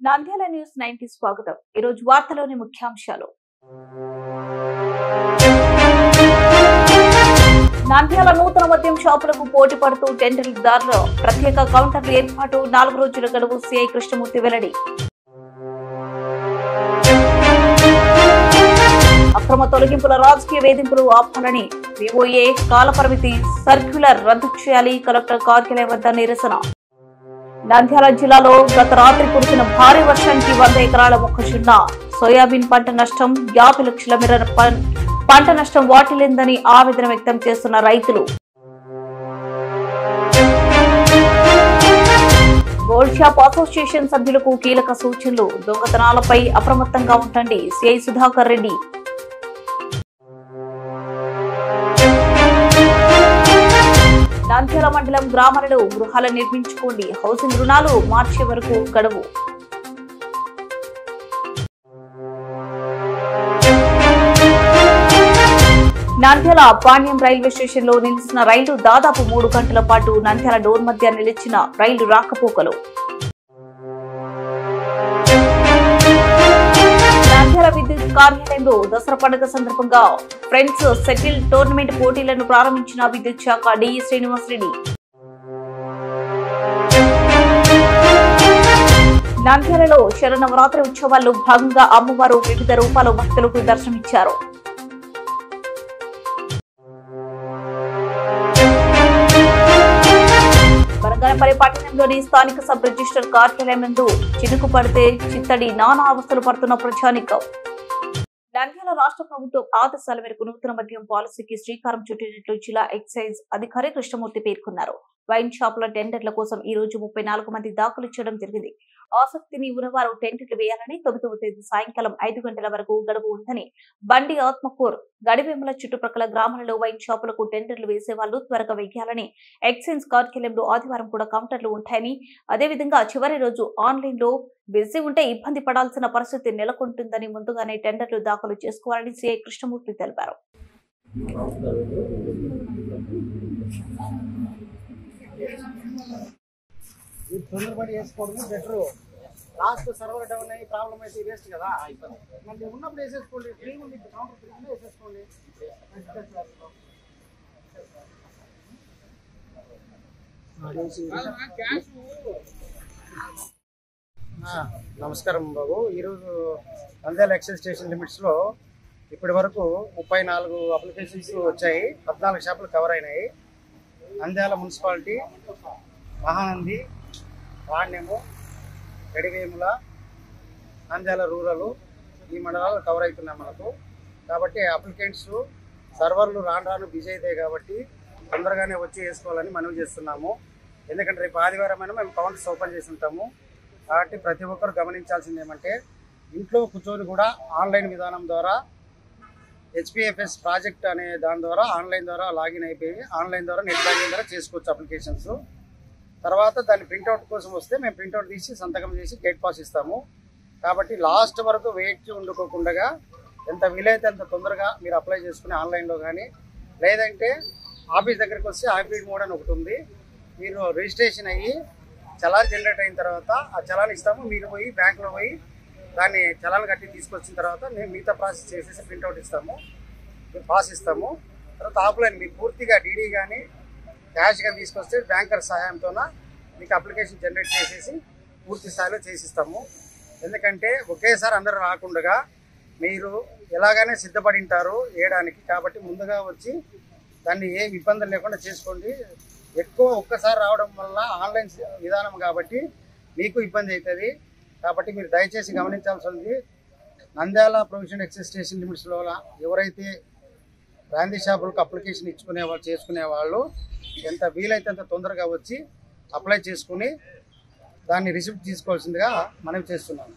Nandyal news 90 స్వాగతం. ఈ రోజు వార్తలోని ముఖ్యాంశాలు. నంద్యాల నూతన మద్యం షాపులకు పోటీ పడుతూ టెండర్దారులు ప్రత్యేక కౌంటర్లు ఏర్పాటు 4 రోజుల గడువు సిఐ కృష్ణమూర్తి వెల్లడి. అక్రమ తొలగింపుల రాజకీయ వేధింపులు ఆపాలని వివోఏ కాలపరిమితి సర్క్యులర్ రద్దు చేయాలి. కలెక్టర్ కార్యాలయం వద్ద నిరసన. నంద్యాల జిల్లాలో గత రాత్రి కురిసిన భారీ వర్షానికి 100 ఎకరాల మొక్కజొన్న సోయాబీన్ పంట నష్టం 50 లక్షల మేర పంట నష్టం వాటిల్లిందని ఆవేదన వ్యక్తం చేస్తున్న రైతులు. గోల్డ్ షాప్ అసోసియేషన్ సభ్యులకు కీలక సూచనలు. దొంగతనాలపై అప్రమత్తంగా ఉండండి. సిఐ సుధాకర్ రెడ్డి. నంద్యాల మండలం గ్రామాలలో గృహాలు నిర్మించుకోండి. హౌసింగ్ రుణాలు మార్చే వరకు గడువు. నంద్యాల పాణ్యం రైల్వే స్టేషన్ లో నిలిచిన రైలు దాదాపు 3 గంటల పాటు నంద్యాల డోర్ మధ్య నిలిచిన రైలు రాకపోకలు. నంద్యాల విద్యుత్ కార్యాలయంలో దసరా పండుగ సందర్భంగా ఫ్రెండ్స్ సెటిల్ టోర్నమెంట్ పోటీలను ప్రారంభించిన విద్యుత్ శాఖ డిఈ శ్రీనివాస్ రెడ్డి. నంద్యాలలో శరన్నవరాత్రి ఉత్సవాల్లో భాగంగా అమ్మవారు వివిధ రూపాల్లో భక్తులకు దర్శనమిచ్చారు. బనగానపల్లి పట్టణంలోని స్థానిక సబ్ రిజిస్టర్ కార్యాలయం నందు చినుకు పడితే చిత్తడి నానా అవస్థలు పడుతున్న ప్రజానికం. నంద్యాల రాష్ట్ర ప్రభుత్వం ఆదేశాల మేరకు నూతన మద్యం పాలసీకి శ్రీకారం చుట్టినట్లు జిల్లా ఎక్సైజ్ అధికారి కృష్ణమూర్తి పేర్కొన్నారు. వైన్ షాపుల టెండర్ల కోసం ఈ రోజు 34 మంది దాఖలు చేయడం జరిగింది. ఆసక్తిని ఉన్నవారు టెండర్లు వేయాలని 9వ తేదీ సాయంకాలం 5 గంటల వరకు గడువు ఉందని బండి ఆత్మకూర్ గడివేముల చుట్టుప్రక్కల గ్రామాలలో వైన్ షాపులకు టెండర్లు వేసే వాళ్ళు త్వరగా వేయాలని ఎక్సైజ్ కార్యాలయంలో ఆదివారం కూడా కౌంటర్లు ఉంటాయని, అదేవిధంగా చివరి రోజు ఆన్లైన్ లో బిజీ ఉంటే ఇబ్బంది పడాల్సిన పరిస్థితి నెలకొంటుందని ముందుగానే టెండర్లు దాఖలు చేసుకోవాలని సిఐ కృష్ణమూర్తి తెలిపారు. తొందరపడి వేసుకోవడం బెటర్. లాస్ట్ సర్వర్ డౌన్ అయ్యి ప్రాబ్లం అయితే వేస్ట్ కదా. మళ్ళీ ఉన్నప్పుడు వేసేసుకోండి. ఫ్రీ ఉంది కౌంటర్ ఫ్రీ వేసేసుకోండి. నమస్కారం బాబు. ఈరోజు నంద్యాల ఎక్సైజ్ స్టేషన్ లిమిట్స్లో ఇప్పటి వరకు 34 అప్లికేషన్స్ వచ్చాయి. 14 షాపులు కవర్ అయినాయి. నంద్యాల మున్సిపాలిటీ, మహానంది, పాణ్యము, గడివేముల, నంద్యాల రూరల్ ఈ మండలాలు కవర్ అవుతున్నాయి మనకు. కాబట్టి అప్లికెంట్స్ సర్వర్లు రాను బిజీ అవుతాయి కాబట్టి తొందరగానే వచ్చి వేసుకోవాలని మనవి చేస్తున్నాము. ఎందుకంటే రేపు ఆదివారం అయినా మేము కౌంటర్స్ ఓపెన్ చేసి ఉంటాము. కాబట్టి ప్రతి ఒక్కరు గమనించాల్సింది ఏమంటే ఇంట్లో కూర్చొని కూడా ఆన్లైన్ విధానం ద్వారా హెచ్పిఎఫ్ఎస్ ప్రాజెక్ట్ అనే దాని ద్వారా ఆన్లైన్ ద్వారా లాగిన్ అయిపోయి ఆన్లైన్ ద్వారా నెట్ బ్యాంకింగ్ ద్వారా చేసుకోవచ్చు అప్లికేషన్స్. తర్వాత దాన్ని ప్రింట్అవుట్ కోసం వస్తే మేము ప్రింట్అవుట్ తీసి సంతకం చేసి గేట్ పాస్ ఇస్తాము. కాబట్టి లాస్ట్ వరకు వెయిట్ ఉండుకోకుండా ఎంత వీలైతే అంత తొందరగా మీరు అప్లై చేసుకుని ఆన్లైన్లో కానీ, లేదంటే ఆఫీస్ దగ్గరికి వస్తే హైబ్రిడ్ మోడ్ అని ఒకటి ఉంది. మీరు రిజిస్ట్రేషన్ అయ్యి చలాన్ జనరేట్ అయిన తర్వాత ఆ చలాన్ ఇస్తాము. మీరు పోయి బ్యాంకులో పోయి దాన్ని చలాన్ కట్టి తీసుకొచ్చిన తర్వాత మేము మిగతా ప్రాసెస్ చేసేసి ప్రింట్అవుట్ ఇస్తాము, పాస్ ఇస్తాము. తర్వాత ఆఫ్లైన్ మీకు పూర్తిగా డీడీ కానీ క్యాష్ కానీ తీసుకొస్తే బ్యాంకర్ సహాయంతో మీకు అప్లికేషన్ జనరేట్ చేసేసి పూర్తి స్థాయిలో చేసిస్తాము. ఎందుకంటే ఒకేసారి అందరూ రాకుండా మీరు ఎలాగైనా సిద్ధపడి ఉంటారు వేయడానికి. కాబట్టి ముందుగా వచ్చి దాన్ని ఏ ఇబ్బందులు లేకుండా చేసుకోండి. ఎక్కువ ఒక్కసారి రావడం వల్ల ఆన్లైన్ విధానం కాబట్టి మీకు ఇబ్బంది అవుతుంది. కాబట్టి మీరు దయచేసి గమనించాల్సింది, నంద్యాల ప్రొవిజన్ ఎక్సైజ్ స్టేషన్ లిమిట్స్లో ఎవరైతే బ్రాందీ షాపులకు అప్లికేషన్ చేసుకునే వాళ్ళు ఎంత వీలైతే అంత తొందరగా వచ్చి అప్లై చేసుకుని దాన్ని రిసిప్ట్ తీసుకోవాల్సిందిగా మనవి చేస్తున్నాను.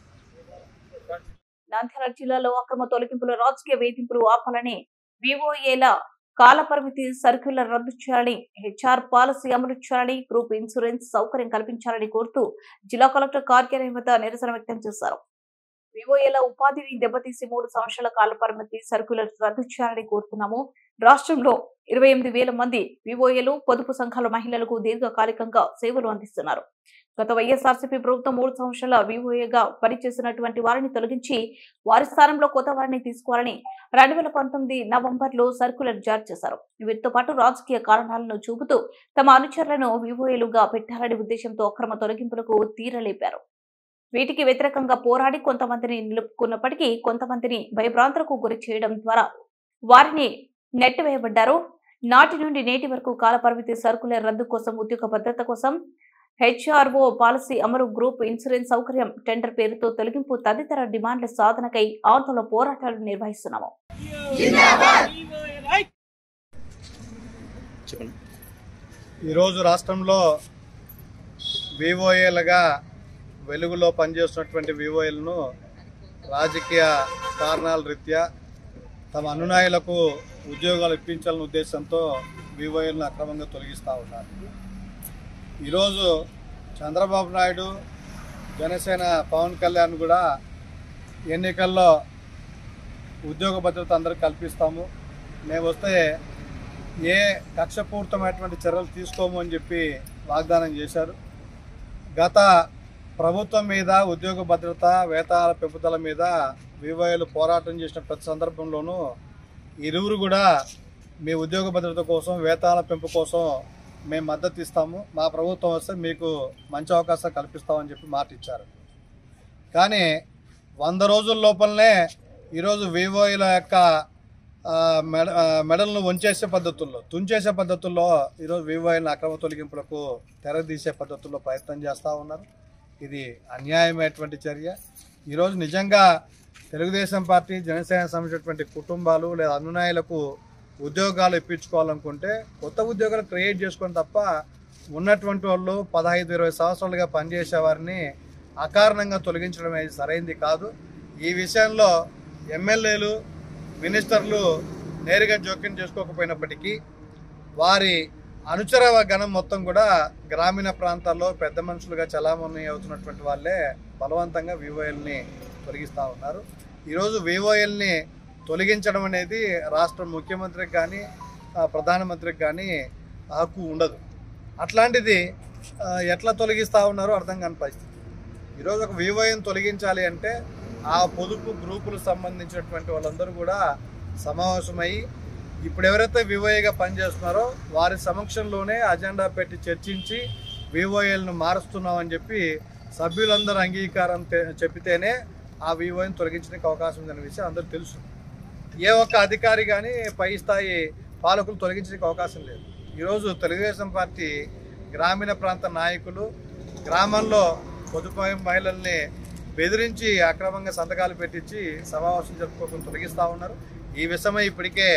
నంద్యాల జిల్లాలో అక్రమ తొలగింపుల రాజకీయ వేధింపులు ఆపాలని వివోఏల కాలపరిమితి సర్క్యులర్ రద్దు చేయాలని, హెచ్ఆర్ పాలసీ అమలు చేయాలని, గ్రూప్ ఇన్సూరెన్స్ సౌకర్యం కల్పించాలని కోరుతూ జిల్లా కలెక్టర్ కార్యాలయం వద్ద నిరసన వ్యక్తం చేశారు. వివోఏల ఉపాధిని దెబ్బతీసి 3 సంవత్సరాల కాలపరిమితి సర్క్యులర్ రద్దు చేయాలని కోరుతున్నాము. రాష్ట్రంలో 28,000 మంది వివోఏలు పొదుపు సంఘాల మహిళలకు దీర్ఘకాలికంగా సేవలు అందిస్తున్నారు. గత వైఎస్ఆర్సీపీ ప్రభుత్వం 3 సంవత్సరాల వివోఏగా పనిచేసినటువంటి వారిని తొలగించి వారి స్థానంలో కొత్త వారిని తీసుకోవాలని 2019 నవంబర్లో సర్క్యులర్ జారీ చేశారు. వీటితో పాటు రాజకీయ కారణాలను చూపుతూ తమ అనుచరులను వివోఏలుగా పెట్టాలనే ఉద్దేశంతో అక్రమ తొలగింపులకు తీరలేపారు. వీటికి వ్యతిరేకంగా పోరాడి కొంతమందిని నిలుపుకున్నప్పటికీ కొంతమందిని భయభ్రాంతులకు గురి చేయడం ద్వారా వారిని నెట్టివేయబడ్డారు. నాటి నుండి నేటి వరకు కాలపరిమితి, సర్కులర్ రద్దు కోసం, ఉద్యోగ భద్రత కోసం, హెచ్ఆర్ఓ పాలసీ అమలు, గ్రూప్ ఇన్సూరెన్స్ సౌకర్యం, టెండర్ పేరుతో తొలగింపు తదితర డిమాండ్ల సాధనకై ఆందోళన పోరాటాలు నిర్వహిస్తున్నాము. ఈరోజు రాష్ట్రంలో వివోఏలుగా వెలుగులో పనిచేస్తున్నటువంటి వివోఏలను రాజకీయ కారణాల రీత్యా తమ అనునాయులకు ఉద్యోగాలు ఇప్పించాలనే ఉద్దేశంతో వివోఏలను అక్రమంగా తొలగిస్తూ ఉన్నారు. ఈరోజు చంద్రబాబు నాయుడు, జనసేన పవన్ కళ్యాణ్ కూడా ఎన్నికల్లో ఉద్యోగ భద్రత అందరికీ కల్పిస్తాము, మేము వస్తే ఏ కక్షపూరితమైనటువంటి చర్యలు తీసుకోము అని చెప్పి వాగ్దానం చేశారు. గత ప్రభుత్వం మీద ఉద్యోగ భద్రత, వేతనాల పెంపుదల మీద వివోఏలు పోరాటం చేసిన ప్రతి సందర్భంలోనూ ఇరువురు కూడా మీ ఉద్యోగ భద్రత కోసం, వేతనాల పెంపు కోసం మేము మద్దతు ఇస్తాము, మా ప్రభుత్వం వస్తే మీకు మంచి అవకాశం కల్పిస్తామని చెప్పి మాట ఇచ్చారు. కానీ 100 రోజుల లోపలనే ఈరోజు వివోఏల యొక్క మెడలను వంచేసే పద్ధతుల్లో, తుంచేసే పద్ధతుల్లో ఈరోజు వివోఏలను అక్రమ తొలగింపులకు తెరదీసే పద్ధతుల్లో ప్రయత్నం చేస్తూ ఉన్నారు. ఇది అన్యాయమైనటువంటి చర్య. ఈరోజు నిజంగా తెలుగుదేశం పార్టీ, జనసేన సంబంధించినటువంటి కుటుంబాలు లేదా అనునాయులకు ఉద్యోగాలు ఇప్పించుకోవాలనుకుంటే కొత్త ఉద్యోగాలు క్రియేట్ చేసుకొని తప్ప ఉన్నటువంటి వాళ్ళు 15-20 సంవత్సరాలుగా పనిచేసే వారిని అకారణంగా తొలగించడం అనేది సరైంది కాదు. ఈ విషయంలో ఎమ్మెల్యేలు, మినిస్టర్లు నేరుగా జోక్యం చేసుకోకపోయినప్పటికీ వారి అనుచర గణం మొత్తం కూడా గ్రామీణ ప్రాంతాల్లో పెద్ద మనుషులుగా చలామణి అవుతున్నటువంటి వాళ్ళే బలవంతంగా వివోఏల్ని తొలగిస్తూ ఉన్నారు. ఈరోజు వివోఏల్ని తొలగించడం అనేది రాష్ట్ర ముఖ్యమంత్రికి కానీ ప్రధానమంత్రికి కానీ హక్కు ఉండదు. అట్లాంటిది ఎట్లా తొలగిస్తూ ఉన్నారో అర్థం కాని పరిస్థితి. ఈరోజు ఒక వివోఏని తొలగించాలి అంటే ఆ పొదుపు గ్రూపులకు సంబంధించినటువంటి వాళ్ళందరూ కూడా సమావేశమయ్యి ఇప్పుడు ఎవరైతే వివోఏగా పనిచేస్తున్నారో వారి సమక్షంలోనే అజెండా పెట్టి చర్చించి వివోఏలను మారుస్తున్నామని చెప్పి సభ్యులందరూ అంగీకారం చెప్పితేనే ఆ వివోఏని తొలగించడానికి అవకాశం ఉందనే విషయం అందరూ తెలుసు. ఏ ఒక్క అధికారి కానీ పై స్థాయి పాలకులు తొలగించడానికి అవకాశం లేదు. ఈరోజు తెలుగుదేశం పార్టీ గ్రామీణ ప్రాంత నాయకులు గ్రామంలో పొదుపు మహిళల్ని బెదిరించి అక్రమంగా సంతకాలు పెట్టించి సమావేశం జరుపుకోకుండా తొలగిస్తూ ఉన్నారు. ఈ విషయమై ఇప్పటికే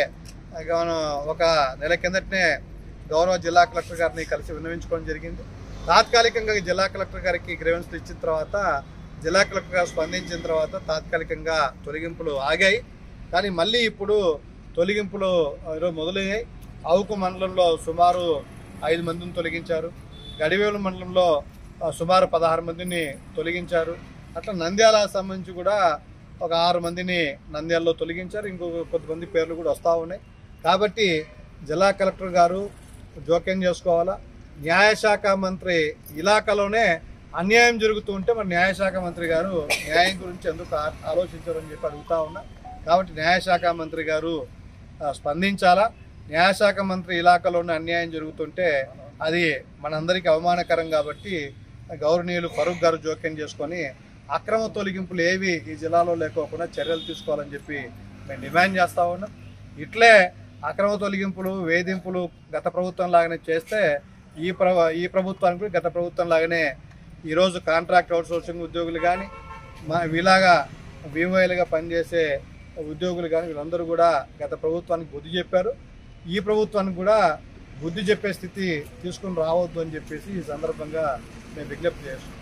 ఒక నెల కిందటనే గౌరవ జిల్లా కలెక్టర్ గారిని కలిసి విన్నవించుకోవడం జరిగింది. తాత్కాలికంగా జిల్లా కలెక్టర్ గారికి గ్రీవెన్స్ ఇచ్చిన తర్వాత జిల్లా కలెక్టర్ గారు స్పందించిన తర్వాత తాత్కాలికంగా తొలగింపులు ఆగాయి. కానీ మళ్ళీ ఇప్పుడు తొలగింపులు ఈరోజు మొదలయ్యాయి. అవుకు మండలంలో సుమారు 5 మందిని తొలగించారు. గడివేలు మండలంలో సుమారు 16 మందిని తొలగించారు. అట్లా నంద్యాల సంబంధించి కూడా ఒక 6 మందిని నంద్యాలలో తొలగించారు. ఇంకొక కొంతమంది పేర్లు కూడా వస్తూ ఉన్నాయి. కాబట్టి జిల్లా కలెక్టర్ గారు జోక్యం చేసుకోవాలా. న్యాయశాఖ మంత్రి ఇలాకాలోనే అన్యాయం జరుగుతూ ఉంటే మరి న్యాయశాఖ మంత్రి గారు న్యాయం గురించి ఎందుకు ఆలోచించారని చెప్పి అడుగుతా ఉన్నా. కాబట్టి న్యాయశాఖ మంత్రి గారు స్పందించాలా. న్యాయశాఖ మంత్రి ఇలాకాలోనే అన్యాయం జరుగుతుంటే అది మనందరికీ అవమానకరం. కాబట్టి గౌరవనీయులు ఫరూక్ గారు జోక్యం చేసుకొని అక్రమ తొలగింపులు ఏవి ఈ జిల్లాలో లేకోకుండా చర్యలు తీసుకోవాలని చెప్పి మేము డిమాండ్ చేస్తూ ఉన్నాం. ఇట్లే అక్రమ తొలగింపులు, వేధింపులు గత ప్రభుత్వం లాగానే చేస్తే ఈ ప్రభుత్వానికి గత ప్రభుత్వం లాగానే ఈరోజు కాంట్రాక్ట్ అవుట్సోర్సింగ్ ఉద్యోగులు కానీ వీలాగా వివోఏలుగా పనిచేసే ఉద్యోగులు కానీ వీళ్ళందరూ కూడా గత ప్రభుత్వానికి బుద్ధి చెప్పారు. ఈ ప్రభుత్వానికి కూడా బుద్ధి చెప్పే స్థితి తీసుకుని రావద్దు అని చెప్పేసి ఈ సందర్భంగా మేము విజ్ఞప్తి చేస్తున్నాం.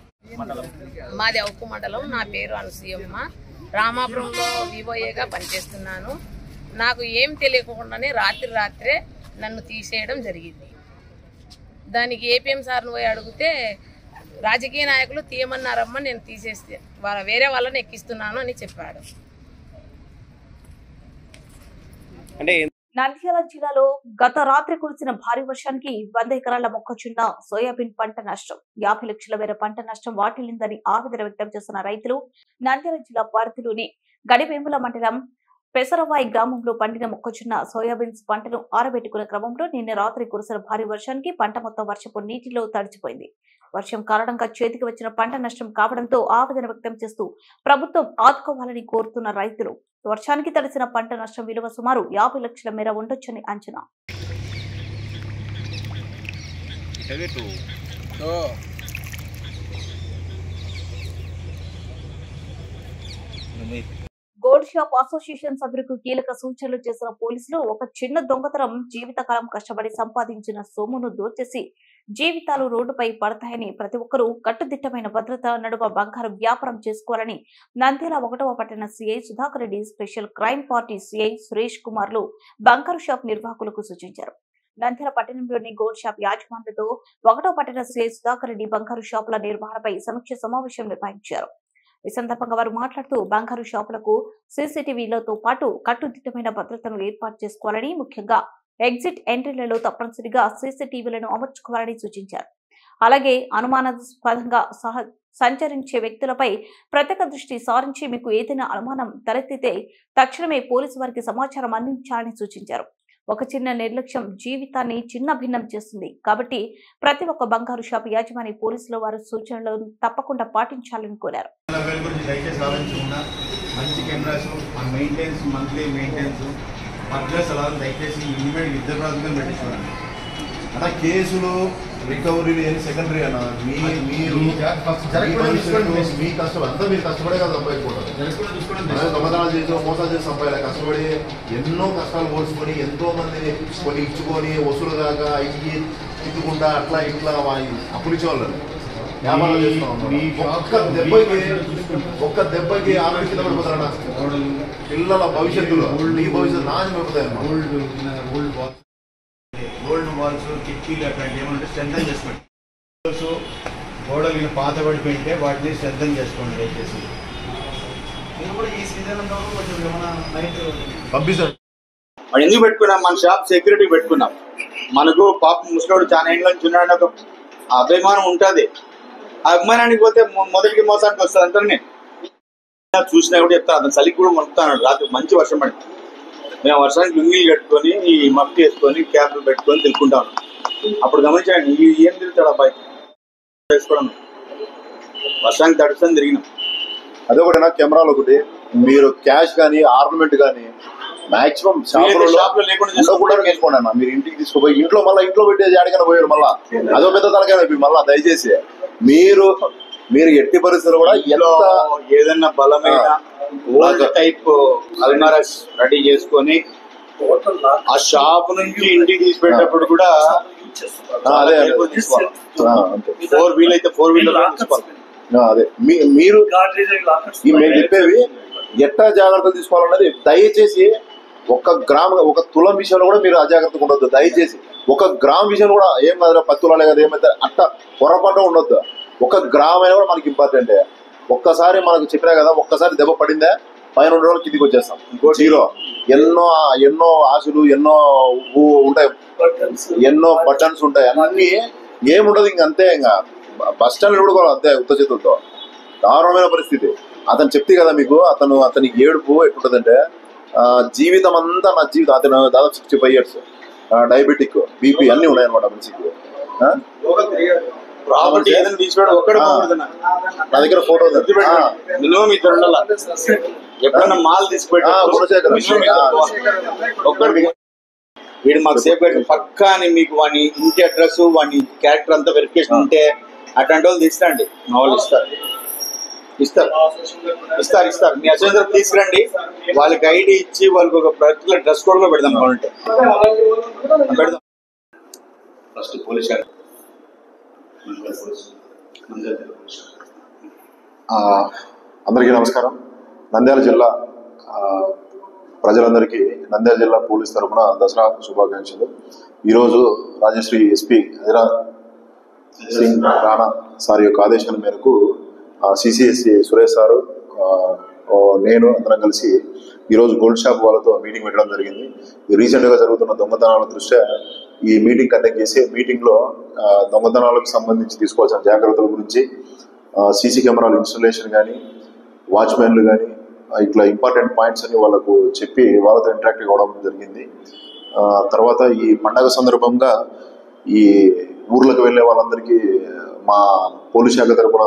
మాది అవుకు మండలం. నా పేరు అనసూయమ్మ. రామాపురంలో వివోఏగా పనిచేస్తున్నాను. నాకు ఏం తెలియకుండానే రాత్రే నన్ను తీసేయడం జరిగింది. దానికి ఏపీఎం సార్ను పోయి అడిగితే రాజకీయ నాయకులు తీయమన్నారమ్మా, నేను తీసేస్తే వేరే వాళ్ళని ఎక్కిస్తున్నాను అని చెప్పాడు. నంద్యాల జిల్లాలో గత రాత్రి కురిసిన భారీ వర్షానికి 100 ఎకరాల మొక్కజొన్న సోయాబీన్ పంట నష్టం 50 లక్షల మేర పంట నష్టం వాటిల్లిందని ఆవేదన వ్యక్తం చేస్తున్న రైతులు నంద్యాల జిల్లా పరిధిలోని గడివేముల మండలం పెసరవాయి గ్రామంలో పండిన మొక్కజొన్న సోయాబీన్స్ పంటను ఆరబెట్టుకునే క్రమంలో నిన్న రాత్రి కురిసిన భారీ వర్షానికి పంట మొత్తం వర్షపు నీటిలో తడిచిపోయింది. వర్షం కారణంగా చేతికి వచ్చిన పంట నష్టం కావడంతో ఆవేదన వ్యక్తం చేస్తూ ప్రభుత్వం ఆదుకోవాలని కోరుతున్న రైతులు వర్షానికి తడిసిన పంట నష్టం విలువ సుమారు 50 లక్షల మేర ఉండొచ్చని అంచనా. గోల్డ్ షాప్ అసోసియేషన్ సభ్యులకు కీలక సూచనలు చేసిన పోలీసులు ఒక చిన్న దొంగతనం జీవితకాలం కష్టపడి సంపాదించిన సొమ్మును దోచేసి జీవితాలు రోడ్డుపై పడతాయని ప్రతి ఒక్కరూ కట్టుదిట్టమైన భద్రత నడుమ బంగారం వ్యాపారం చేసుకోవాలని నంద్యాల 1వ పట్టణ CI Sudhakar Reddy special crime party CI Suresh కుమార్లు బంగారు షాప్ నిర్వాహకులకు సూచించారు. నంద్యాల పట్టణంలోని గోల్డ్ షాప్ యాజమాన్లతో 1వ పట్టణ సిఐ సుధాకర్ రెడ్డి బంగారు షాపుల నిర్వహణపై సమీక్ష సమావేశం నిర్వహించారు. ఈ సందర్భంగా వారు మాట్లాడుతూ బంగారు షాపులకు సీసీటీవీలతో పాటు కట్టుదిట్టమైన భద్రతను ఏర్పాటు చేసుకోవాలని, ముఖ్యంగా ఎగ్జిట్ ఎంట్రీలలో తప్పనిసరిగా సీసీటీవీలను అమర్చుకోవాలని సూచించారు. అలాగే అనుమానాస్పదంగా సంచరించే వ్యక్తులపై ప్రత్యేక దృష్టి సారించి మీకు ఏదైనా అనుమానం తలెత్తితే తక్షణమే పోలీసు వారికి సమాచారం అందించాలని సూచించారు. ఒక చిన్న నిర్లక్ష్యం జీవితాన్ని చిన్న భిన్నం చేస్తుంది కాబట్టి ప్రతి ఒక్క బంగారు షాప్ యాజమాని పోలీసుల వారి సూచనలను తప్పకుండా పాటించాలని కోరారు. కేసులు రికవరీ సెకండరీ అన్న మీరు మీ కష్టం అంతా మీరు కష్టపడే కదా సంపాదించుకుంటారు. దొంగతనాలు చేసి మోసాలు చేసి సంపాదించాలి. కష్టపడి ఎన్నో కష్టాలు పోల్చుకొని ఎంతో మందిని కొన్ని ఇచ్చుకొని వసూలు దాకా ఇంటికి తిట్టుకుంటా అట్లా ఇట్లా అప్పులు ఇచ్చేవాళ్ళు వ్యాపారం చేస్తా ఒక్క దెబ్బకి ఆరోగ్య కింద పడిపోతారన్న. పిల్లల భవిష్యత్తులో మీ భవిష్యత్తు నాశనం అయిపోతాయమ్మా. గోల్డ్ వాల్స్ కిటికీలు అట్లాంటి ఏమంటే స్ట్రెంథన్ చేసుకోండి. గోడలు పాత పడిపోయింటే వాటిని స్ట్రెంథన్ చేసుకోండి దయచేసి. మీరు కూడా ఈ సీజన్ అంతా కొంచెం ఏమైనా నైట్ పంపిస్తాం. మనం ఎందుకు పెట్టుకున్నాం? మన షాప్ సెక్యూరిటీ పెట్టుకున్నాం. మనకు పాప ముసలోడు చాలా ఏళ్ళ నుంచి ఉన్నాడని ఒక అభిమానం ఉంటుంది. ఆ అభిమానానికి పోతే మొదటికి మోసానికి వస్తుంది అంటారు. చూసినా కూడా చెప్తాను, అతను చలికి కూడా వణుకుతాడు. రాత్రి మంచి వర్షం పడింది. మేము వర్షానికి లుంగీలు కట్టుకొని ఈ మఫ్టీ వేసుకొని క్యాప్లు పెట్టుకొని తిరుగుకుంటాం. అప్పుడు గమనించండి, ఏం తిరుగుతాడు అబ్బాయి వేసుకోవడం. వర్షానికి తడుస్తుంది తిరిగినాం. అదొకటి నా కెమెరాలు ఒకటి. మీరు క్యాష్ కానీ ఆర్నమెంట్ కానీ మాక్సిమం షాప్ లో లేకుండా వేసుకోండి అన్న. మీరు ఇంటికి తీసుకుపోయి ఇంట్లో మళ్ళీ ఇంట్లో పెట్టేది ఆడికైనా పోయారు. మళ్ళీ అదో పెద్ద తలకైనా మళ్ళీ దయచేసి మీరు ఎట్టి పరిస్థితులు కూడా ఏదన్నా బలమైన ఓల్డ్ టైప్ అల్మారాస్ రెడీ చేసుకొని ఆ షాప్ నుంచి ఇంటికి తీసుకెళ్ళేటప్పుడు కూడా 4 వీల్ అయితే 4 వీలర్ తీసుకోవాలి. అదే మీరు మేము చెప్పేవి ఎట్లా జాగ్రత్తలు తీసుకోవాలన్నది దయచేసి ఒక తులం విషయంలో కూడా మీరు అజాగ్రత్తగా ఉండొద్దు. దయచేసి 1 గ్రామ్ విషయం కూడా ఏం కాదు, 10 తులాలే కదా ఏమైతే అట్లా పొరపాటు ఉండొద్దు. 1 గ్రామ్ అయినా కూడా మనకి ఇంపార్టెంట్. ఒక్కసారి మనకు చెప్పినా కదా, ఒక్కసారి దెబ్బ పడిందే పైన 2 రోజులు కిందికి వచ్చేస్తాం. జీరో. ఎన్నో ఆశలు ఎన్నో ఉంటాయి, ఎన్నో బటన్స్ ఉంటాయి, అన్ని ఏముండదు. ఇంకంతే. ఇంకా బస్ స్టాండ్ కూడా అంతే ఉత్త చేతులతో దారుణమైన పరిస్థితి. అతను చెప్తే కదా మీకు, అతని ఏడుపు ఎట్లుంటదంటే జీవితం అంతా నా జీవితం. అతను దాదాపు 65 years, డయాబెటిక్, బీపీ అన్ని ఉన్నాయన్నమాట మనిషికి. నా దగ్గర ఫోటో మినిమం 2 ఉండాలి. ఎప్పుడన్నా మాల్ తీసుకుపోయి వీడు మాకు సేఫ్ పక్కా అని మీకు వాడి ఇంటి అడ్రస్ వాడి క్యారెక్టర్ అంతా వెరిఫికేషన్ ఉంటే అట్లాంటి వాళ్ళు తీస్తాండి. మా వాళ్ళు ఇస్తారు. మీ అసలు తీసుకురండి. వాళ్ళకి ఐడి ఇచ్చి వాళ్ళకి ఒక పర్టికులర్ డ్రెస్ కోడ్ కూడా పెడదాం. కావాలంటే పెడదాం. ఫస్ట్ పోలీస్ అందరికీ నమస్కారం. నంద్యాల జిల్లా ప్రజలందరికీ నంద్యాల జిల్లా పోలీస్ తరఫున దసరా శుభాకాంక్షలు. ఈరోజు రాజశ్రీ ఎస్పీ హైదరాబాద్ సింగ్ రాణా సార్ యొక్క ఆదేశాల మేరకు సిసిఎస్సి సురేష్ సారు నేను అందరం కలిసి ఈరోజు గోల్డ్ షాప్ వాళ్ళతో మీటింగ్ పెట్టడం జరిగింది. రీసెంట్గా జరుగుతున్న దొంగతనాల దృష్ట్యా ఈ మీటింగ్ కండక్ట్ చేసి మీటింగ్లో దొంగతనాలకు సంబంధించి తీసుకోవాల్సిన జాగ్రత్తల గురించి, సీసీ కెమెరాల ఇన్స్టాలేషన్ కానీ, వాచ్మెన్లు కానీ, ఇట్లా ఇంపార్టెంట్ పాయింట్స్ అని వాళ్ళకు చెప్పి వాళ్ళతో ఇంటరాక్ట్ అవ్వడం జరిగింది. తర్వాత ఈ పండగ సందర్భంగా ఈ ఊర్లకు వెళ్ళే వాళ్ళందరికీ మా పోలీస్ శాఖ తరఫున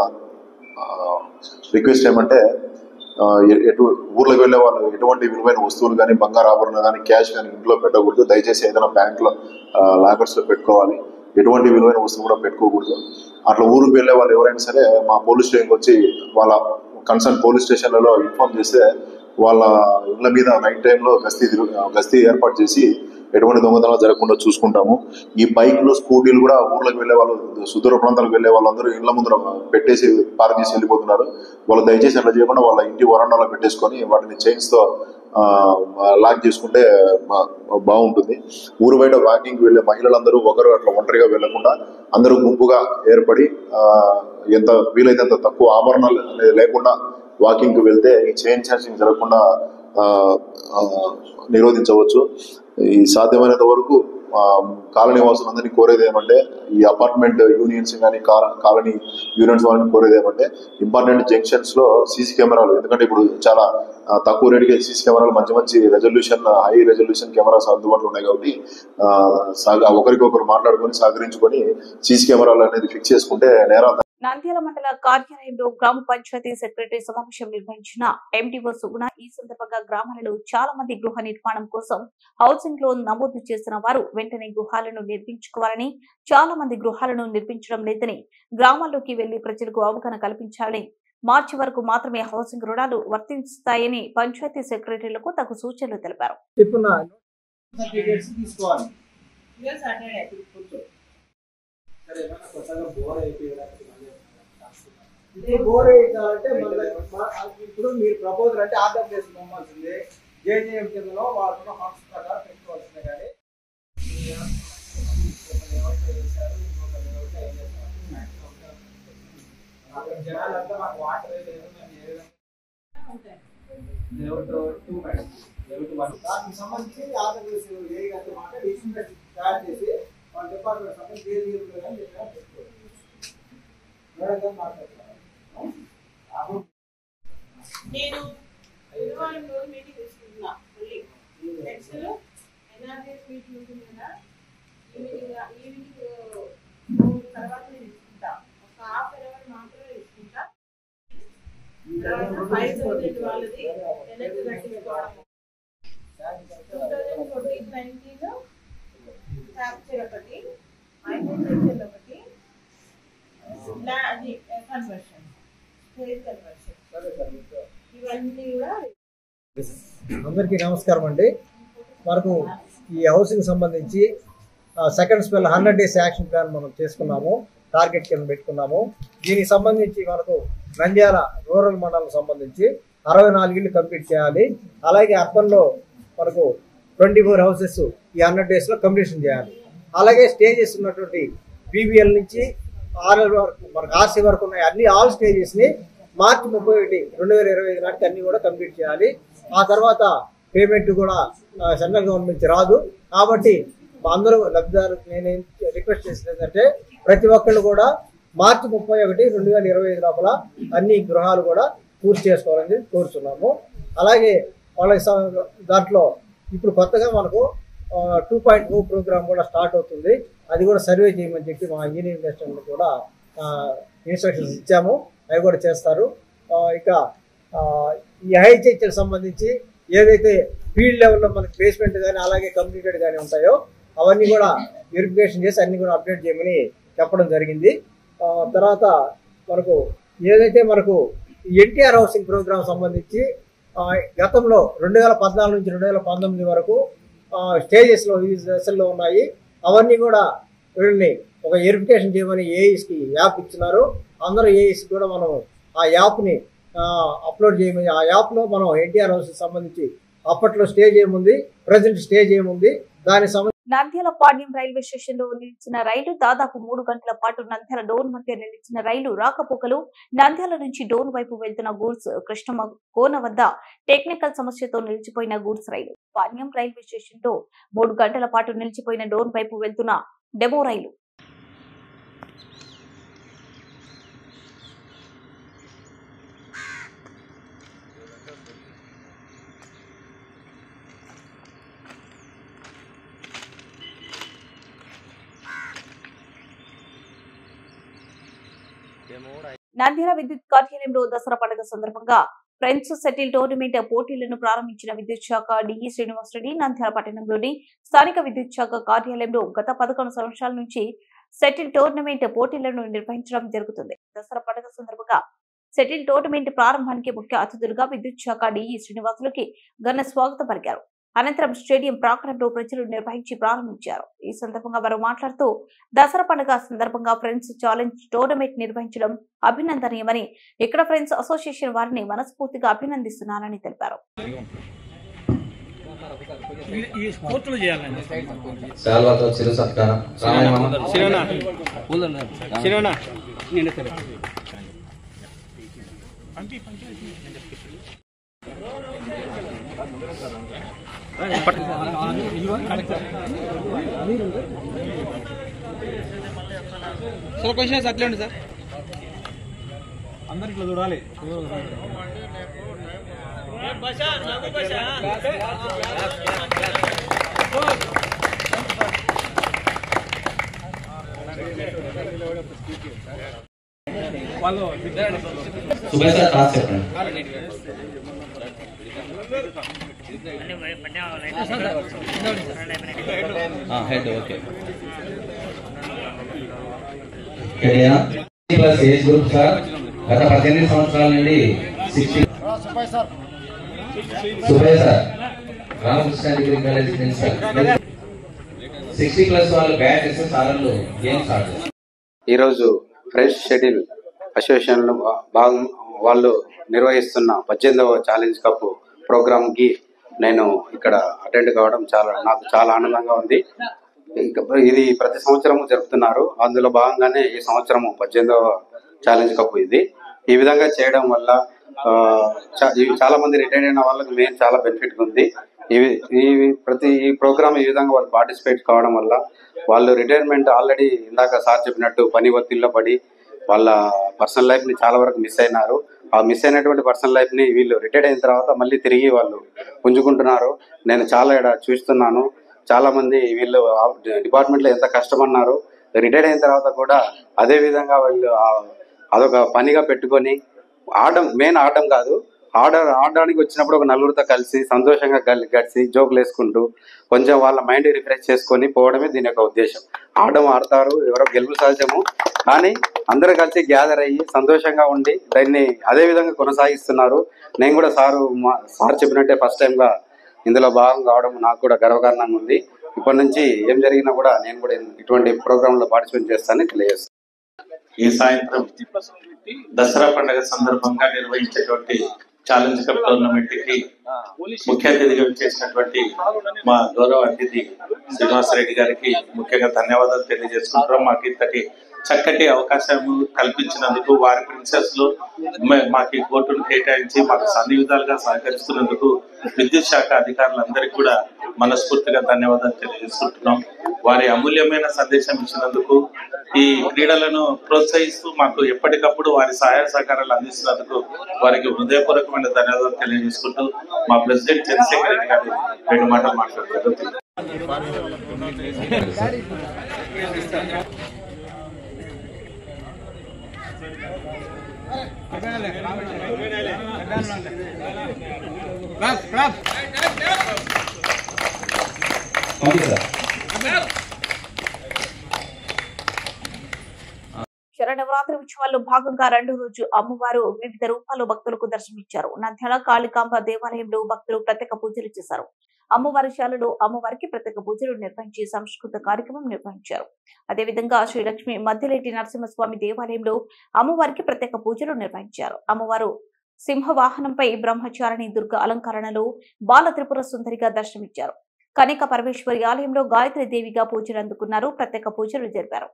రిక్వెస్ట్ ఏమంటే, ఊర్లకు వెళ్ళే వాళ్ళు ఎటువంటి విలువైన వస్తువులు కానీ, బంగారు ఆభరణాలు కానీ, క్యాష్ కానీ ఇంట్లో పెట్టకూడదు. దయచేసి ఏదైనా బ్యాంకులో లాకర్స్లో పెట్టుకోవాలి. ఎటువంటి విలువైన వస్తువులు కూడా పెట్టుకోకూడదు. అట్లా ఊరికి వెళ్ళే వాళ్ళు ఎవరైనా సరే మా పోలీస్ స్టేషన్కి వచ్చి వాళ్ళ కన్సర్న్ పోలీస్ స్టేషన్లలో ఇన్ఫార్మ్ చేస్తే వాళ్ళ ఇళ్ల మీద నైట్ టైంలో గస్తీ ఏర్పాటు చేసి ఎటువంటి దొంగతనాలు జరగకుండా చూసుకుంటాము. ఈ బైక్లు, స్కూటీలు కూడా ఊర్లకు వెళ్ళే వాళ్ళు, సుదూర ప్రాంతాలకు వెళ్ళే వాళ్ళందరూ ఇళ్ల ముందర పెట్టేసి పార్క్ చేసి వెళ్ళిపోతున్నారు. వాళ్ళు దయచేసి అట్లా చేయకుండా వాళ్ళ ఇంటి వరండాలో పెట్టేసుకొని వాటిని చైన్స్తో లాక్ చేసుకుంటే బాగుంటుంది. ఊరు బయట వాకింగ్కి వెళ్ళే మహిళలందరూ ఒకరు అట్లా ఒంటరిగా వెళ్లకుండా అందరూ గుంపుగా ఏర్పడి ఎంత వీలైతే అంత తక్కువ ఆభరణాలు అనేది లేకుండా వాకింగ్కి వెళ్తే ఈ చైన్ స్నాచింగ్ జరగకుండా నిరోధించవచ్చు. ఈ సాధ్యమైనంత వరకు కాలనీ వాసులందరినీ కోరేది ఏమంటే, ఈ అపార్ట్మెంట్ యూనియన్స్ కానీ కాలనీ యూనియన్స్ వాళ్ళని కోరేది ఏమంటే, ఇంపార్టెంట్ జంక్షన్స్ లో సీసీ కెమెరాలు, ఎందుకంటే ఇప్పుడు చాలా తక్కువ రేటుకి సీసీ కెమెరాలు మంచి రెజల్యూషన్, హై రెజల్యూషన్ కెమెరాస్ అందుబాటులో ఉన్నాయి. కాబట్టి ఒకరికొకరు మాట్లాడుకొని సహకరించుకొని సీసీ కెమెరాలు అనేది ఫిక్స్ చేసుకుంటే నేరాలు. నంద్యాల మండల కార్యాలయంలో గ్రామ పంచాయతీ సెక్రటరీ సమావేశం నిర్వహించిన ఎండీఓ సుగుణ ఈ సందర్భంగా గ్రామాలలో చాలా మంది గృహ నిర్మాణం కోసం హౌసింగ్ లోన్ నమోదు చేసిన వారు వెంటనే గృహాలను నిర్మించుకోవాలని, చాలా మంది గృహాలను నిర్మించడం లేదని, గ్రామాల్లోకి వెళ్లి ప్రజలకు అవగాహన కల్పించాలని, మార్చి వరకు మాత్రమే హౌసింగ్ రుణాలు వర్తిస్తాయని పంచాయతీ సెక్రటరీలకు తగు సూచనలు తెలిపారు. బోర్ వేయించాలంటే ఇప్పుడు మీరు ప్రపోజల్ అంటే ఆర్డర్ చేసి పంపాల్సిందే. జేజేఎం కిందలో వాళ్ళ హాక్స్ ప్రకారం పెట్టుకోవాల్సిందే. కానీ జనాలంతా మాకు వాటర్ దానికి సంబంధించి ఆర్డర్ చేసి ఏ గారితో మాట్లాడి తయారు చేసి వాళ్ళ డిపార్ట్మెంట్ సంబంధించి నేను మీటింగ్ తీసుకుంటున్నా. నెక్స్ట్ ఎన్ఆర్ఎస్ మీటింగ్ ఉంటుంది కదా, ఈవినింగ్ తర్వాత నేను తీసుకుంటా. ఒక హాఫ్ అన్ అవర్ మాత్రమే తీసుకుంటా. 5,000 వాళ్ళది వెనక్కి కట్టించుకోవడం. 2014-19 క్యాప్చర్ ఒకటి, ఐడెంటిఫికేషన్ ఒకటి, కన్వర్షన్, స్టేజ్ కన్వర్షన్, ఇవన్నీ కూడా. అందరికీ నమస్కారం అండి. మనకు ఈ హౌసింగ్ సంబంధించి second spell 100 days action plan మనం చేసుకున్నాము, టార్గెట్ కింద పెట్టుకున్నాము. దీనికి సంబంధించి మనకు నంద్యాల రూరల్ మండలం సంబంధించి 64 ఇళ్ళు కంప్లీట్ చేయాలి. అలాగే అర్బన్లో మనకు 24 houses ఈ 100 days లో కంప్లీషన్ చేయాలి. అలాగే స్టేజెస్ ఉన్నటువంటి బీబీఎల్ నుంచి ఆర్ఎల్ వరకు మనకు ఆర్సీ వరకు ఉన్నాయి అన్ని ఆల్ స్టేజెస్ని మార్చి 31, 2025 నాటికి అన్ని కూడా కంప్లీట్ చేయాలి. ఆ తర్వాత పేమెంట్ కూడా సెంట్రల్ గవర్నమెంట్ నుంచి రాదు. కాబట్టి అందరూ లబ్ధిదారు నేనేం రిక్వెస్ట్ చేసేది ఏంటంటే, ప్రతి ఒక్కళ్ళు కూడా మార్చి 31, 2025 లోపల అన్ని గృహాలు కూడా పూర్తి చేసుకోవాలని కోరుతున్నాము. అలాగే వాళ్ళకి దాంట్లో ఇప్పుడు కొత్తగా మనకు 2.0 ప్రోగ్రామ్ కూడా స్టార్ట్ అవుతుంది. అది కూడా సర్వే చేయమని చెప్పి మా ఇంజనీరింగ్ అసిస్టెంట్ కూడా ఇన్స్ట్రక్షన్స్ ఇచ్చాము. అవి కూడా చేస్తారు. ఇక ఈ హెచ్హెచ్ఎల్ సంబంధించి ఏదైతే ఫీల్డ్ లెవెల్లో మనకి బేస్మెంట్ కానీ అలాగే కంప్లీటెడ్ కానీ ఉంటాయో అవన్నీ కూడా వెరిఫికేషన్ చేసి అన్ని కూడా అప్డేట్ చేయమని చెప్పడం జరిగింది. తర్వాత మనకు ఏదైతే మనకు ఎన్టీఆర్ హౌసింగ్ ప్రోగ్రామ్ సంబంధించి గతంలో 2014 నుంచి 2019 వరకు స్టేజెస్లో ఈ దశల్లో ఉన్నాయి. అవన్నీ కూడా వీళ్ళని ఒక వెరిఫికేషన్ చేయమని ఏఈస్కి యాప్ ఇచ్చినారు. అందరూ ఏఈస్కి కూడా మనం ఆ యాప్ని అప్లోడ్ చేయమని, ఆ యాప్లో మనం ఎన్టీఆర్ హౌస్కి సంబంధించి అప్పట్లో స్టేజ్ ఏముంది, ప్రజెంట్ స్టేజ్ ఏముంది, దానికి సంబంధించి నంద్యాల పాడ్యం రైల్వే స్టేషన్ లో నిలిచిన రైలు దాదాపు 3 గంటల పాటు నంద్యాల డోన్ మధ్య నిలిచిన రైలు రాకపోకలు నంద్యాల నుంచి డోన్ వైపు వెళ్తున్న గూడ్స్ కృష్ణమ్మ కోన వద్ద టెక్నికల్ సమస్యతో నిలిచిపోయిన గూడ్స్ రైలు పాడ్యం రైల్వే స్టేషన్ లో 3 గంటల పాటు నిలిచిపోయిన డోన్ వైపు వెళ్తున్న డెమో రైలు నంద్యాల విద్యుత్ కార్యాలయంలో దసరా పండుగ సందర్భంగా ఫ్రెండ్స్ సెటిల్ టోర్నమెంట్ పోటీలను ప్రారంభించిన విద్యుత్ శాఖ డిఈ శ్రీనివాసరెడ్డి నంద్యాల పట్టణంలోని స్థానిక విద్యుత్ శాఖ కార్యాలయంలో గత 11 సంవత్సరాల నుంచి సెటిల్ టోర్నమెంట్ పోటీలను నిర్వహించడం జరుగుతుంది. దసరా పండుగ సందర్భంగా సెటిల్ టోర్నమెంట్ ప్రారంభానికి ముఖ్య అతిథులుగా విద్యుత్ శాఖ డిఈ శ్రీనివాసులకి ఘన స్వాగతం పలికారు. అనంతరం స్టేడియం ప్రాంగణంలో ప్రజలు నిర్వహించి ప్రారంభించారు. ఈ సందర్భంగా వారు మాట్లాడుతూ దసరా పండుగ సందర్భంగా ఫ్రెండ్స్ ఛాలెంజ్ టోర్నమెంట్ నిర్వహించడం అభినందనీయమని, ఇక్కడ ఫ్రెండ్స్ అసోసియేషన్ వారిని మనస్ఫూర్తిగా అభినందిస్తున్నారని తెలిపారు. సార్ క్వశ్చన్స్ అట్లే అండి సార్, అందరికి చూడాలి. Head okay plus age group sir గత 18 సంవత్సరాల నుండి 60 Subbaiah sir Ramakrishna degree college principal 60 plus వాళ్ళు బ్యాట్ చేస్తే సార్లు గేమ్ స్టార్ట్ చేస్తారు. ఈరోజు ఫ్రెండ్స్ షెడ్యూల్ అసోసియేషన్ భాగం వాళ్ళు నిర్వహిస్తున్న 18వ ఛాలెంజ్ కప్ ప్రోగ్రామ్కి నేను ఇక్కడ అటెండ్ కావడం నాకు చాలా ఆనందంగా ఉంది. ఇది ప్రతి సంవత్సరము జరుపుతున్నారు. అందులో భాగంగానే ఈ సంవత్సరము 18వ ఛాలెంజ్ కప్ ఇది. ఈ విధంగా చేయడం వల్ల చాలా మంది రిటైర్ అయిన వాళ్ళకి మెయిన్ చాలా బెనిఫిట్ ఉంది. ఈ ప్రోగ్రామ్ ఈ విధంగా వాళ్ళు పార్టిసిపేట్ కావడం వల్ల వాళ్ళు రిటైర్మెంట్ ఆల్రెడీ ఇందాక సార్ చెప్పినట్టు పని ఒత్తిడిలో పడి వాళ్ళ పర్సనల్ లైఫ్ని చాలా వరకు మిస్ అయినారు. ఆ మిస్ అయినటువంటి పర్సనల్ లైఫ్ని వీళ్ళు రిటైర్ అయిన తర్వాత మళ్ళీ తిరిగి వాళ్ళు పుంజుకుంటున్నారు. నేను చాలా ఇక్కడ చూస్తున్నాను. చాలా మంది వీళ్ళు డిపార్ట్మెంట్లో ఎంత కష్టమన్నారు, రిటైర్ అయిన తర్వాత కూడా అదే విధంగా వాళ్ళు అదొక పనిగా పెట్టుకొని మెయిన్ ఆడడం కాదు, ఆడడానికి వచ్చినప్పుడు ఒక నలుగురితో కలిసి సంతోషంగా గడిచి జోకులు వేసుకుంటూ కొంచెం వాళ్ళ మైండ్ రిఫ్రెష్ చేసుకొని పోవడమే దీని యొక్క ఉద్దేశం. ఆడతారు, ఎవరో గెలుపు సహజము, కానీ అందరూ కలిసి గ్యాదర్ అయ్యి సంతోషంగా ఉండి దాన్ని అదే విధంగా కొనసాగిస్తున్నారు. నేను కూడా సార్ చెప్పినట్టే ఫస్ట్ టైంగా ఇందులో భాగం కావడం నాకు కూడా గర్వకారణంగా ఉంది. ఇప్పటి నుంచి ఏం జరిగినా కూడా నేను కూడా ఇటువంటి ప్రోగ్రాంలో పార్టిసిపేట్ చేస్తానని తెలియజేస్తాను. ఈ సాయంత్రం దసరా పండుగ సందర్భంగా నిర్వహించేటువంటి ఛాలెంజ్ కప్ టోర్నమెంట్ కి ముఖ్య అతిథిగా చేసినటువంటి మా గౌరవ అతిథి శ్రీనివాసరెడ్డి గారికి ముఖ్యంగా ధన్యవాదాలు తెలియజేసుకుంటున్నాం. మాకు ఇంతటి చక్కటి అవకాశం కల్పించినందుకు, వారి ప్రిన్సెస్ లో మాకు కోర్టును కేటాయించి మాకు అన్ని విధాలుగా సహకరిస్తున్నందుకు విద్యుత్ శాఖ అధికారులందరికీ కూడా మనస్ఫూర్తిగా ధన్యవాదాలు తెలియజేసుకుంటున్నాం. వారి అమూల్యమైన సందేశం ఇచ్చినందుకు, ఈ క్రీడలను ప్రోత్సహిస్తూ మాకు ఎప్పటికప్పుడు వారి సహాయ సహకారాలు అందిస్తున్నందుకు వారికి హృదయపూర్వకమైన ధన్యవాదాలు తెలియజేసుకుంటూ మా ప్రెసిడెంట్ చంద్రశేఖర్ రెడ్డి గారు 2 మాటలు మాట్లాడుతున్నారు. శరన్నవరాత్రి ఉత్సవాల్లో భాగంగా 2వ రోజు అమ్మవారు వివిధ రూపాల్లో భక్తులకు దర్శనమిచ్చారు. నంద్యాల కాళికాంబ దేవాలయంలో భక్తులు ప్రత్యేక పూజలు చేశారు. అమ్మవారి శాలలో అమ్మవారికి ప్రత్యేక పూజలు నిర్వహించి సంస్కృత కార్యక్రమం నిర్వహించారు. అదేవిధంగా శ్రీ లక్ష్మి మధ్యలేటి నరసింహస్వామి దేవాలయంలో అమ్మవారికి ప్రత్యేక పూజలు నిర్వహించారు. అమ్మవారు సింహవాహనంపై బ్రహ్మచారిణి దుర్గ అలంకరణలో బాల త్రిపుర సుందరిగా దర్శనమిచ్చారు. కనిక పరమేశ్వరి ఆలయంలో గాయత్రి దేవిగా పూజలు అందుకున్నారు. ప్రత్యేక పూజలు జరిపారు.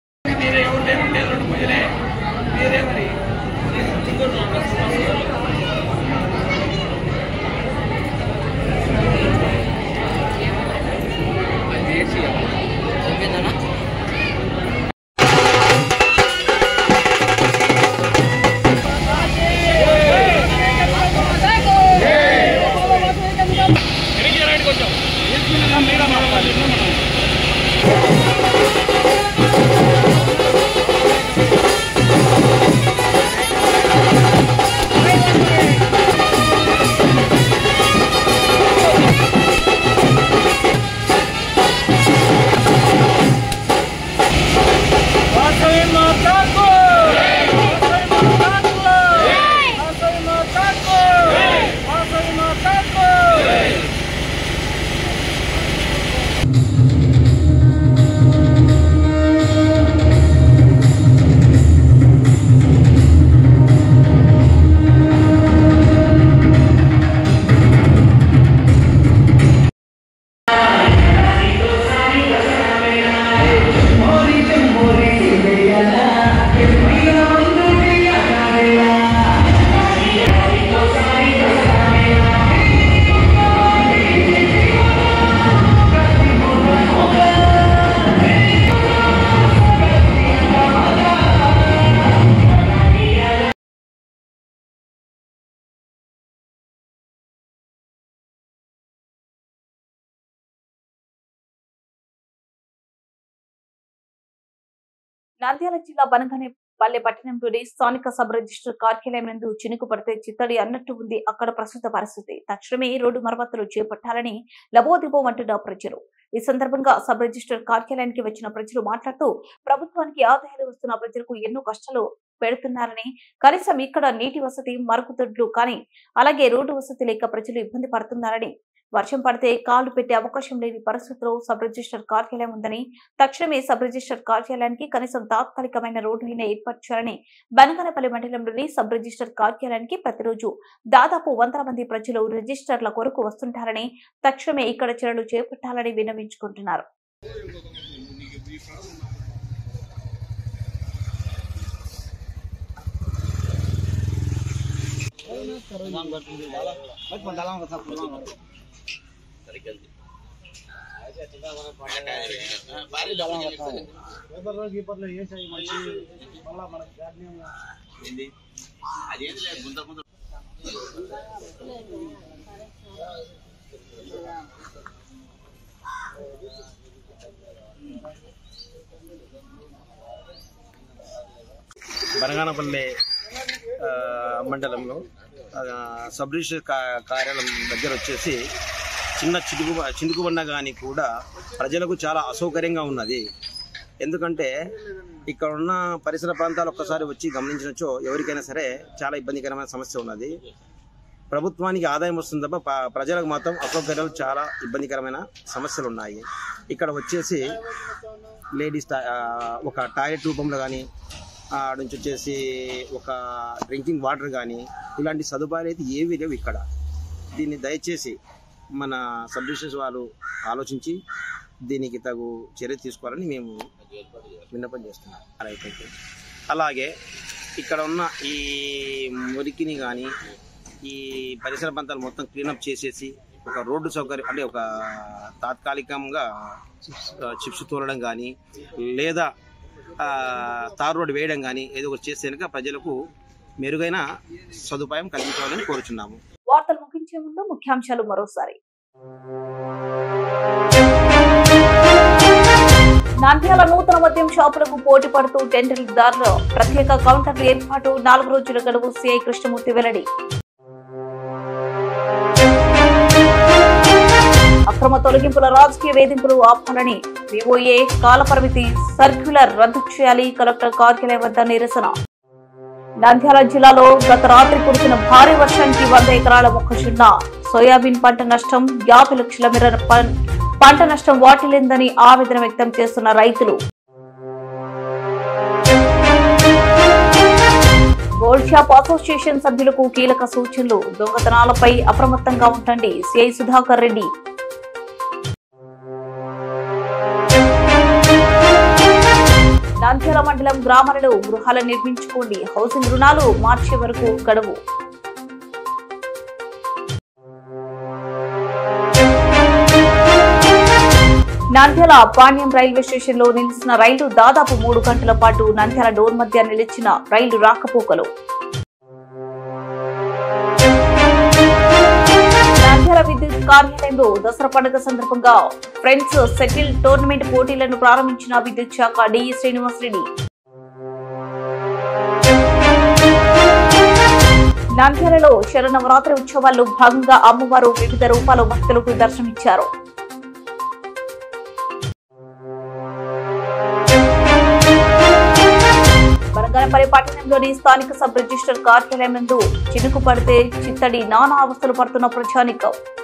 నంద్యాల జిల్లా బనగానపల్లె పట్టణంలోని స్థానిక సబ్ రిజిస్టర్ కార్యాలయం నందు చినుకు పడితే చిత్తడి అన్నట్టు ఉంది అక్కడ ప్రస్తుత పరిస్థితి. తక్షణమే రోడ్డు మరమ్మతులు చేపట్టాలని లబోదిబోమంటున్న ప్రజలు. ఈ సందర్భంగా సబ్ రిజిస్టర్ కార్యాలయానికి వచ్చిన ప్రజలు మాట్లాడుతూ ప్రభుత్వానికి ఆదాయాలు వస్తున్న ప్రజలకు ఎన్నో కష్టాలు పెడుతున్నారని, కనీసం ఇక్కడ నీటి వసతి, మరుగుదొడ్లు కానీ అలాగే రోడ్డు వసతి లేక ప్రజలు ఇబ్బంది పడుతున్నారని, వర్షం పడితే కాళ్లు పెట్టే అవకాశం లేని పరిస్థితుల్లో సబ్ రిజిస్టర్ కార్యాలయం ఉందని, తక్షణమే సబ్ రిజిస్టర్ కార్యాలయానికి కనీసం తాత్కాలికమైన రోడ్డు అయినా ఏర్పాటు చేయాలని బనగానపల్లి మండలంలోని సబ్ రిజిస్టర్ కార్యాలయానికి ప్రతిరోజు దాదాపు 100 మంది ప్రజలు రిజిస్టర్ల కొరకు వస్తుంటారని, తక్షణమే ఇక్కడ చర్యలు చేపట్టాలని విన్నవించుకుంటున్నారు. బనగానపల్లె మండలంలో సబ్ రిజిస్టర్ కార్యాలయం దగ్గర వచ్చేసి చిన్న చినుకుబడిన కానీ కూడా ప్రజలకు చాలా అసౌకర్యంగా ఉన్నది. ఎందుకంటే ఇక్కడ ఉన్న పరిసర ప్రాంతాలు ఒక్కసారి వచ్చి గమనించవచ్చో ఎవరికైనా సరే చాలా ఇబ్బందికరమైన సమస్య ఉన్నది. ప్రభుత్వానికి ఆదాయం వస్తుంది తప్ప ప్రజలకు మాత్రం అసౌకర్యాలు చాలా ఇబ్బందికరమైన సమస్యలు ఉన్నాయి. ఇక్కడ వచ్చేసి లేడీస్ ఒక టాయిలెట్ రూపంలో కానీ నుంచి వచ్చేసి ఒక డ్రింకింగ్ వాటర్ కానీ ఇలాంటి సదుపాయాలు అయితే ఏవి లేవు ఇక్కడ. దీన్ని దయచేసి మన సబ్ రిజిస్టర్స్ వాళ్ళు ఆలోచించి దీనికి తగు చర్య తీసుకోవాలని మేము విన్నపం చేస్తున్నాం. అలాగే ఇక్కడ ఉన్న ఈ మురికిని కానీ ఈ పరిసర ప్రాంతాలు మొత్తం క్లీనప్ చేసేసి ఒక రోడ్డు సౌకర్యం అంటే ఒక తాత్కాలికంగా చిప్స్ తోలడం కానీ లేదా తార్ రోడ్డు వేయడం కానీ ఏదో ఒకటి చేస్తే కనుక ప్రజలకు మెరుగైన సదుపాయం కలిగించాలని కోరుచున్నాము. వార్తలు ముగించే ముందు ముఖ్యాంశాలు మరోసారి. నంద్యాల నూతన మద్యం షాపులకు పోటీ పడుతూ టెండర్దారులు ప్రత్యేక కౌంటర్ల ఏర్పాటు 4 రోజుల గడువు సిఐ కృష్ణమూర్తి వెల్లడి. అక్రమ తొలగింపుల రాజకీయ వేధింపులు ఆపాలని వివోఏ కాలపరిమితి సర్క్యులర్ రద్దు చేయాలి కలెక్టర్ కార్యాలయం వద్ద నిరసన. నంద్యాల జిల్లాలో గత రాత్రి కురిసిన భారీ వర్షానికి 100 ఎకరాల మొక్కజొన్న సోయాబీన్ పంట నష్టం 50 లక్షల మేర పంట నష్టం వాటిల్లిందని ఆవేదన వ్యక్తం చేస్తున్న రైతులు. గోల్డ్ షాప్ అసోసియేషన్ సభ్యులకు కీలక సూచనలు. దొంగతనాలపై అప్రమత్తంగా ఉండండి సిఐ సుధాకర్ రెడ్డి. నంద్యాల మండలం గ్రామాలలో గృహాలు నిర్మించుకోండి, హౌసింగ్ రుణాలు మార్చే వరకు గడువు. నంద్యాల పాణ్యం రైల్వే స్టేషన్ లో నిలిచిన రైలు దాదాపు 3 గంటల పాటు నంద్యాల డోర్ మధ్య నిలిచిన రైలు రాకపోకలు. నంద్యాల విద్యుత్ కార్యాలయంలో దసరా పండుగ సందర్భంగా ఫ్రెండ్స్ సెటిల్ టోర్నమెంట్ పోటీలను ప్రారంభించిన విద్యుత్ శాఖ డిఈ శ్రీనివాసరెడ్డి. నంద్యాలలో శరన్నవరాత్రి ఉత్సవాల్లో భాగంగా అమ్మవారు వివిధ రూపాల్లో భక్తులకు దర్శనమిచ్చారు. బనగానపల్లి పట్టణంలోని స్థానిక సబ్ రిజిస్టర్ కార్యాలయం నందు చినుకు పడితే చిత్తడి నానా అవస్థలు పడుతున్న ప్రజానికం.